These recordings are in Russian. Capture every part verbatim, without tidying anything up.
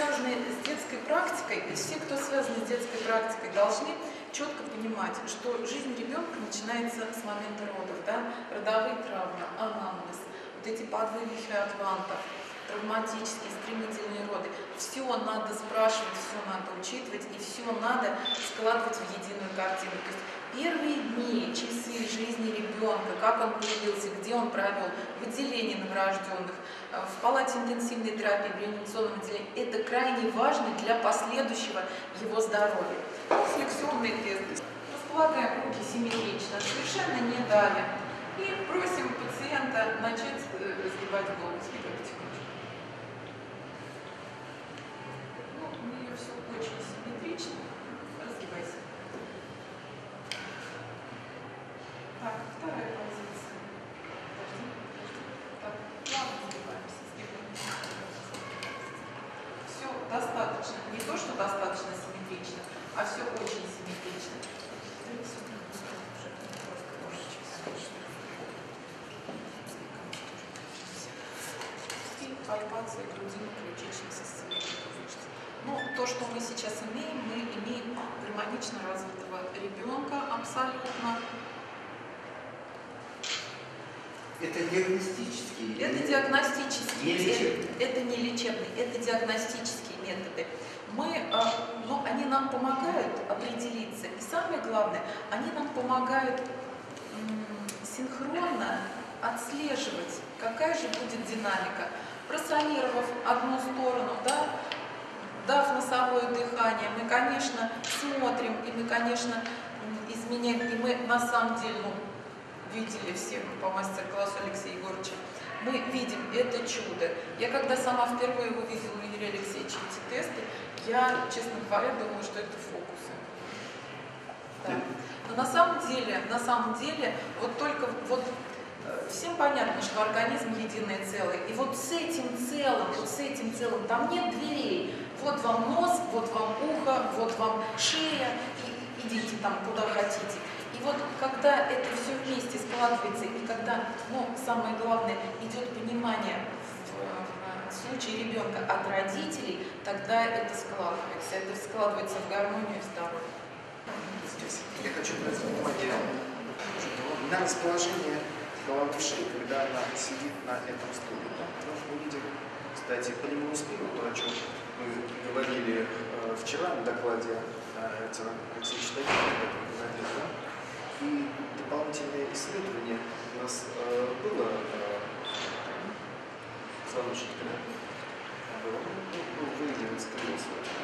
связаны с детской практикой, и все, кто связан с детской практикой, должны четко понимать, что жизнь ребенка начинается с момента родов, да? Родовые травмы, анамнез, вот эти подвывихи атлантов, травматические, стремительные роды. Все надо спрашивать, все надо учитывать, и все надо складывать в единую картину. То есть первые дни, часы жизни ребенка, как он появился, где он провел, в отделении новорожденных, в палате интенсивной терапии, в реанимационном отделении, это крайне важно для последующего его здоровья. Флексионный тест. Располагаем руки симметрично, совершенно не давим. И просим пациента начать сгибать голову. Сгибать потихонечку. Ну, у нее все очень симметрично. Разгибайся. Так, вторая позиция. Подожди, подожди. Так, плавно сгибаемся, сгибаемся. Все достаточно. Не то, что достаточно симметрично, а все очень симметрично. Пальпация грудино-ключичных-сосцевидных мышц. Ну, то, что мы сейчас имеем, мы имеем гармонично развитого ребенка абсолютно. Это диагностические? Это диагностические. Не лечебные? Это, это не лечебные, это диагностические методы. Мы, ну, они нам помогают определиться. И самое главное, они нам помогают синхронно отслеживать, какая же будет динамика. Просонировав одну сторону, да, дав носовое дыхание, мы, конечно, смотрим, и мы, конечно, изменяем, и мы на самом деле, ну, видели все по мастер-классу Алексея Егоровича, мы видим это чудо. Я когда сама впервые увидела у Юрия Алексеевича эти тесты, я, честно говоря, думала, что это фокусы. Да. Но на самом деле, на самом деле, вот только вот всем понятно, что организм единое целое. И вот с этим целым, вот с этим целым, там нет дверей. Вот вам нос, вот вам ухо, вот вам шея, и идите там куда хотите. И вот когда это все вместе складывается, и когда, ну, самое главное, идет понимание в, в случае ребенка от родителей, тогда это складывается. Это складывается в гармонию и в здоровье. Здесь я хочу обратить внимание на расположение головы в шее, когда она сидит на этом стуле. Мы видим, кстати, прямую спину, то, о чем мы говорили э, вчера на докладе Артема Алексеевича Тагина, и дополнительное исследование у нас э, было э, звоночек, да? Было, ну, выявлен сколиоз.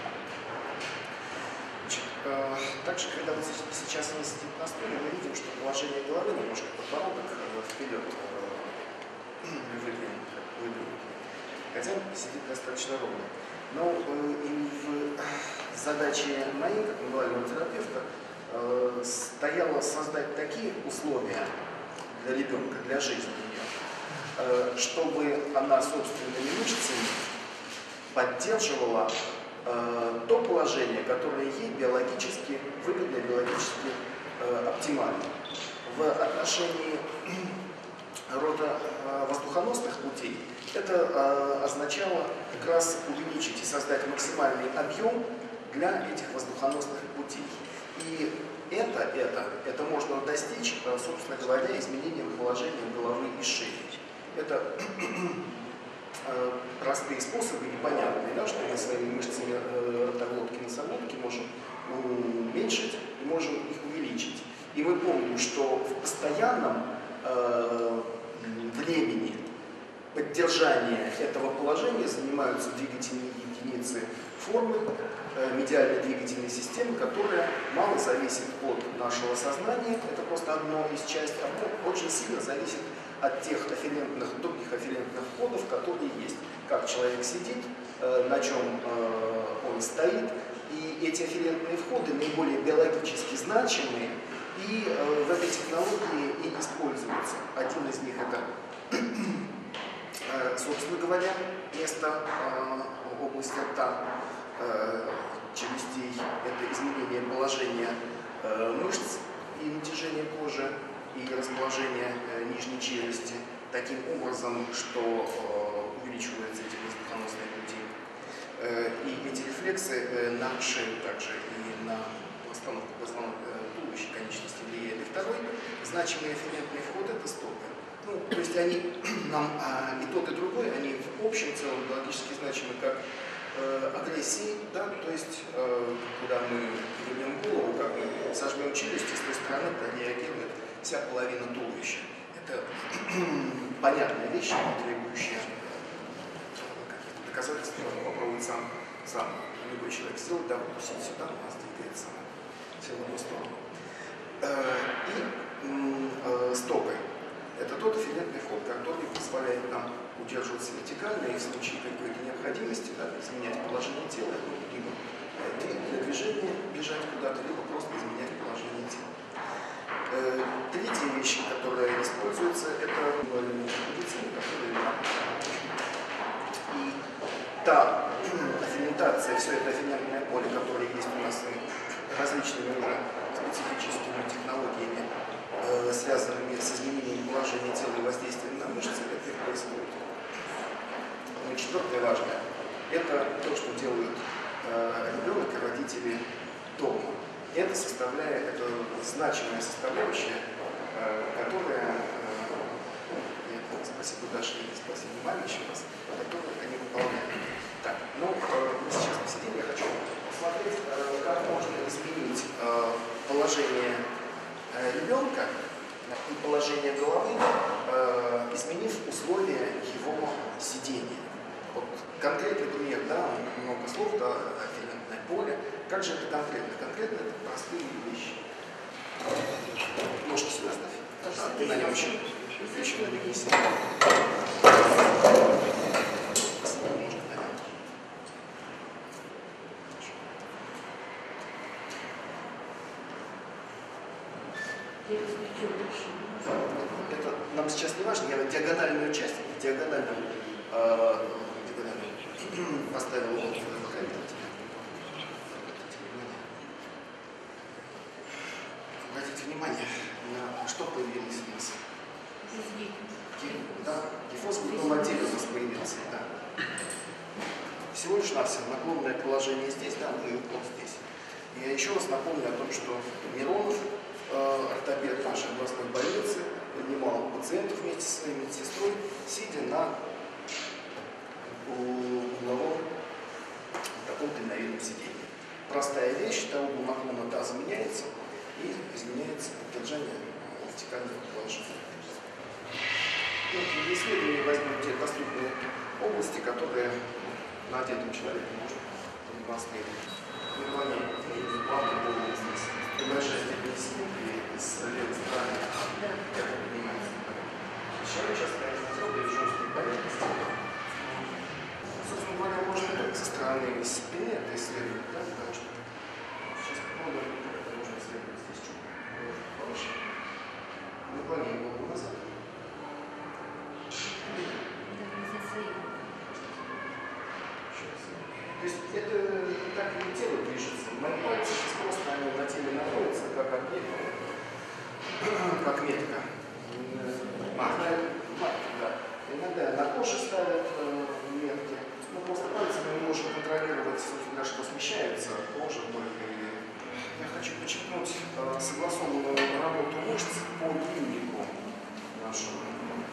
Э, также, когда вот сейчас она сидит на стуле, мы видим, что положение головы немножко подбородок э, вперед э, выдвинут, выдвинут. Хотя сидит достаточно ровно. Но э, и в задаче моей, как мануального терапевта, э, стояло создать такие условия для ребенка, для жизни ее, э, чтобы она собственными мышцами поддерживала э, то положение, которое ей биологически выгодно, биологически э, оптимально. В отношении рода э, воздухоносных путей это э, означало как раз увеличить и создать максимальный объем для этих воздухоносных путей. И это, это, это можно достичь, э, собственно говоря, изменением положения головы и шеи. Это э, простые способы и понятные, да, что мы своими мышцами э, ротоглотки и носоглотки можем уменьшить и можем их увеличить. И мы помним, что в постоянном э, времени поддержания этого положения занимаются двигательные единицы формы, э, медиальной двигательной системы, которая мало зависит от нашего сознания, это просто одно из частей, а очень сильно зависит от тех афферентных, других афферентных кодов, которые есть. Как человек сидит, э, на чем э, он стоит, и эти афферентные входы наиболее биологически значимые, и э, в этой технологии и используются. Один из них это, э, собственно говоря, место э, области рта, э, челюстей, это изменение положения э, мышц и натяжение кожи, и расположение э, нижней челюсти таким образом, что э, увеличиваются эти воздухоносные пути. Э, и рефлексы э, на шею также и на постановку позвонок туловища конечности влияет. И второй значимый афферентный вход – это стопы. Ну, то есть они нам а, и тот, и другой, они в общем целом биологически значимы как э, агрессии, да, то есть э, когда мы вернем голову, как мы сожмем челюсти, с той стороны прореагирует вся половина туловища. Это понятная вещь, не требующая каких-то доказательств, можно попробовать сам, сам любой человек сделать, да, укусить сюда, у нас двигается все в одну сторону. Э, и э, стопы. Это тот афферентный вход, который позволяет нам удерживаться вертикально и в случае какой-то необходимости, да, изменять положение тела, ну, либо для движения бежать куда-то, либо просто изменять положение тела. Э, третья вещь, которая используется, это медицина, которая и та афферентация, все это афферентное поле, которое есть у нас различными уже специфическими технологиями, связанными с изменением положения тела и воздействием на мышцы, это и происходит. Ну и четвертое важное – это то, что делают э, ребенок и родители дома. Это составляет, это значимая составляющая, э, которая, э, это, спасибо Даше и спасибо маме еще раз, которую они выполняют. Так, ну, э, мы сейчас посидим, я хочу посмотреть, э, как можно изменить э, положение ребенка и положение головы, э, изменив условия его сидения. Вот конкретный пример, да, много слов, да, афферентное поле. Как же это конкретно? Конкретно это простые вещи. Ножки сюда ставь. А, ты на нем еще, еще на нем не сидишь. Это нам сейчас не важно, я диагональную часть, диагональную, э, диагональную поставил вот, обратите внимание, на что появилось у нас. Да, кифоз в другом отделе у нас появился, да. Всего лишь навсего наклонное положение здесь, да, ну и вот здесь. И я еще раз напомню о том, что Миронов, ортопед нашей областной больницы, поднимал пациентов вместе со своей медсестрой, сидя на угловом таком дальновидном сидении. Простая вещь, да, угол наклона таза меняется и изменяется поддержание вертикального положения. Ну, для исследования возьмем те доступные области, которые на одетом человеке можно продемонстрировать. Наклонение плавно было здесь. Небольшая степень симметрии с левой стороны. Как вы понимаете. Еще сейчас, конечно, сделали жесткие поверхности. Собственно говоря, можно не только со стороны спины это исследовать, да, потому что сейчас попробуем, как это можно исследовать здесь чуть повыше. Наклонение голову назад. То есть это так и тело движется. Мои пальцы сейчас просто они на теле находятся как объект, как метка. Иногда, да. Иногда на коже ставят э, метки. Ну, просто пальцами мы можем контролировать, собственно, что смещается кожа только. Я хочу подчеркнуть э, согласованную работу мышц по длиннику нашего.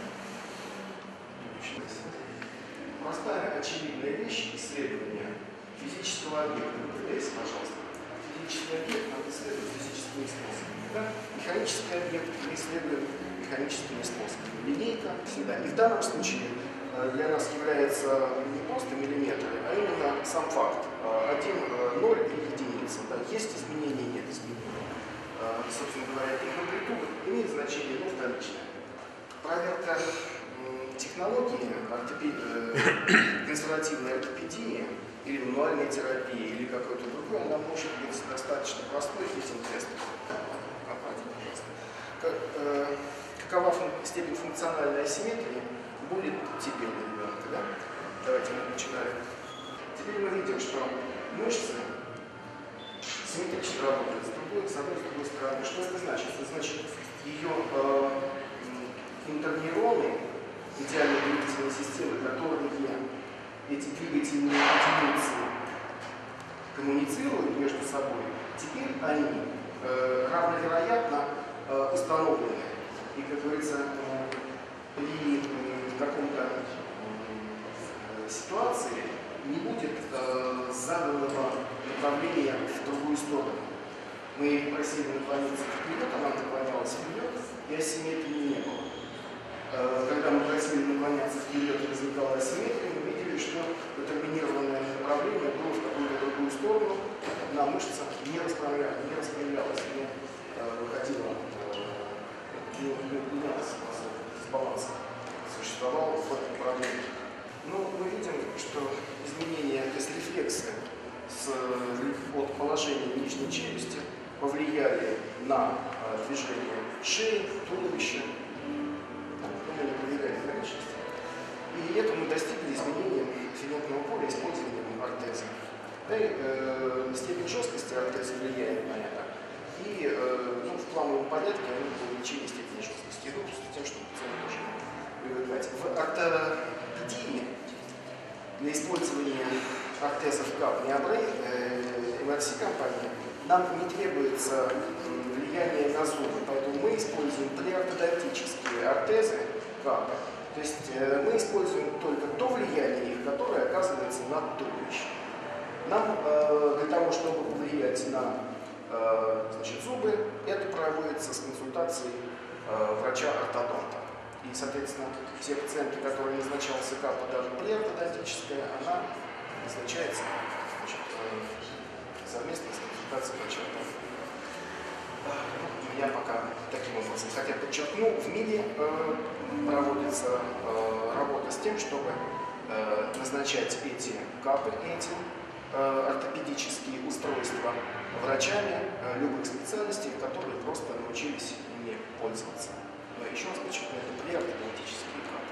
Простая, очевидная вещь исследования физического объекта. Выпрямляйся, пожалуйста. Физический объект надо исследовать физическими способами. Да? Механический объект мы исследуем механическими способами. Линейка всегда. И в данном случае для нас является не просто миллиметры, а именно сам факт. Один, ноль и единица. Да? Есть изменения, нет изменений. Собственно говоря, их амплитуда имеет значение, но вторичное. Проверка технологии ортопед... консервативной ортопедии или мануальной терапии, или какой-то другой, она может быть достаточно простой фитинг-тест. Как, э, какова фун степень функциональной асимметрии будет теперь у ребенка, да? Давайте мы начинаем. Теперь мы видим, что мышцы симметрично работают с другой, с одной, с другой стороны. Что это значит? Это значит, ее э, интернейроны, идеальной двигательной системы, которые эти двигательные единицы собой. Теперь они э, равновероятно э, установлены. И, как говорится, э, при э, каком-то э, ситуации не будет э, заданного направления в другую сторону. Мы просили наклониться вперед, она наклонялась вперед, и асимметрии не было. Э, когда мы просили наклоняться вперед, возникала асимметрия, мы видели, что детерминированное направление было в какую-то другую сторону, одна мышца не расправлялась, не распрямлялась, не э, выходила, э, не, не менялась, дисбаланс существовал в этом направлении. Но мы видим, что изменения, то есть рефлексы с, от положения нижней челюсти повлияли на э, движение шеи, туловища. Мы не проверяли наличность. И это мы достигли изменения финетного поля использованием ортеза. Да, и, э, степень жесткости ортеза влияет на это. И э, ну, в плановом порядке они по увеличению степени жесткости идут, с тем, чтобы пациент тоже привыкать. В ортопедии для использования ортезов КАП Необрей э, эм эр си компании нам не требуется влияние на зубы, поэтому мы используем преортодонтические ортезы КАПа. То есть э, мы используем только то влияние их, которое оказывается на туловище. Нам э, для того, чтобы повлиять на э, значит, зубы, это проводится с консультацией э, врача-ортодонта. И, соответственно, все пациенты, которые назначался КАПа, даже преортодонтическая, она назначается значит, э, совместно с консультацией врача-ортодонта. Я пока таким образом. Хотя подчеркну, в мире э, проводится э, работа с тем, чтобы э, назначать эти КАПы, эти э, ортопедические устройства врачами э, любых специальностей, которые просто научились ими пользоваться. Но еще раз подчеркну, это преортодонтические КАПы.